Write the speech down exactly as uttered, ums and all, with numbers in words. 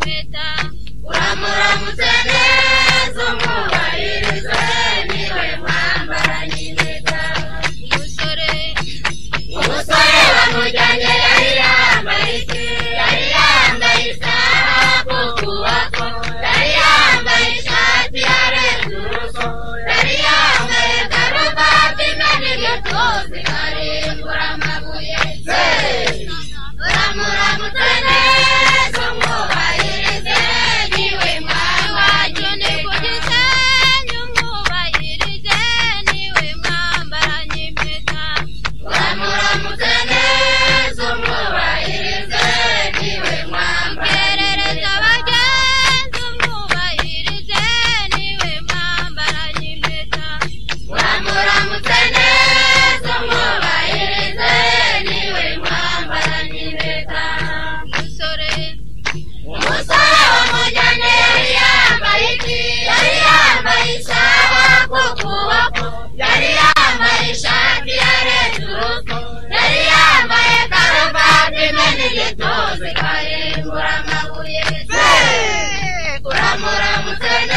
impeta uramuramutse neza umwubahirize niwe mwambaranye impeta umusore umusore wamujyanye yari yambaye iki yari yambaye isaha ku kuboko yari yambaye ishati yarenze uruso yari yambaye karuvati n'igituza ikarimbura amabuye uramuramutse neza umwubahirize niwe mwambaranye kugeza umwubahirize niwe mwambaranye impeta uramuramutse neza umwubahirize niwe mwambaranye kerereza abagenzi umwubahirize niwe mwambaranye impeta uramuramutse neza umwubahirize niwe mwambaranye impeta umusore umusore wamujyanye yari yambaye iki yari yambaye isaha ku kuboko yari yambaye ishati yarenze urugo yari yambaye karuvati n'igituza ikarimbura amabuye uramuramutse